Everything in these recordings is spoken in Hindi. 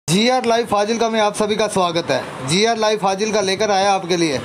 GR लाइव फाजिलका में आप सभी का स्वागत है। GR लाइव फाजिलका लेकर आया आपके लिए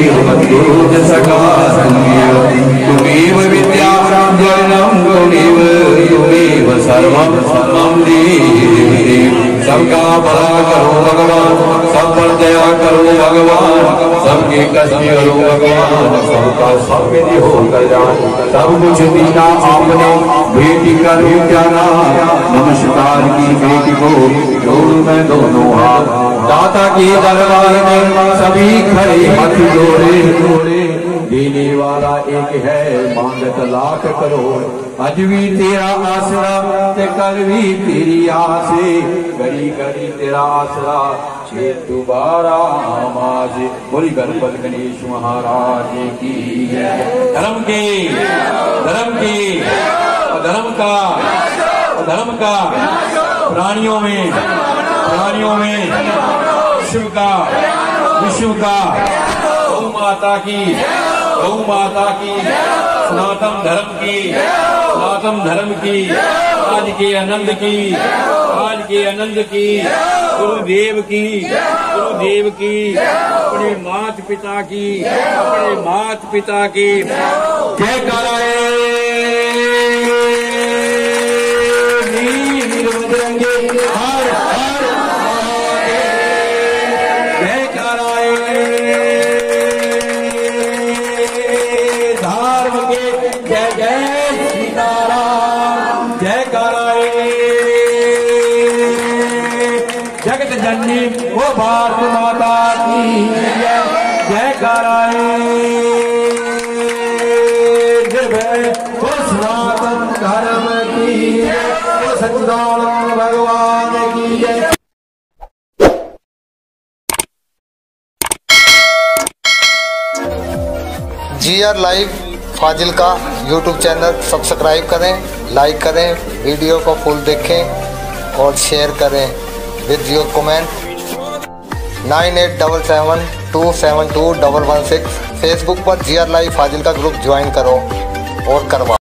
सबका भला करो भगवान, सब पर दया करो भगवान, सबके कष्ट करो भगवान, सबका सब में हो कल्याण। सब कुछ दीना आपने बेटी करो प्यारा, नमस्कार की बेटी को जोड़ू मैं दोनों हाथ। दाता के दरबार में सभी खड़े हाथ जोड़े, देने वाला एक है मांगत लाख करोड़। आज भी तेरा आसरा ते कल भी तेरी आसे, घड़ी घड़ी तेरा आसरा छे दोबारा आमाज। बोली गणपत गणेश महाराज की धर्म के धर्म का प्राणियों में शिव का विश्व का गौ माता की सनातन धर्म की आज के आनंद की गुरुदेव की अपने माता पिता की जय कराए वीर बजरंगी हर हर जय कराए धर्म के जय जय सीताराम जय कराए जगत जननी वो भारत माता की जय कराए वो सनातन धर्म की वो सच्चिदानंद भगवान की जय। GR live Fazilka YouTube channel subscribe करें, लाइक करें, वीडियो को फुल देखें और शेयर करें विद योर कमेंट। 9877272116 फेसबुक पर GR live Fazilka group join करो और करवा।